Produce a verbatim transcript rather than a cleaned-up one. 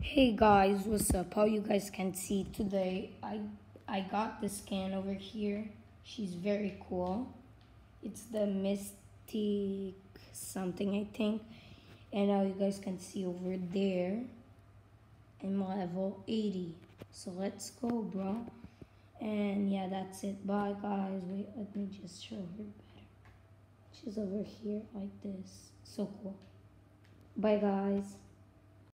Hey guys, what's up? How you guys can see today, I I got this skin over here. She's very cool. It's the Mystique something, I think. And now you guys can see over there, I'm level eighty. So let's go, bro. And yeah, that's it. Bye guys. Wait, let me just show her better. She's over here like this. So cool. Bye guys.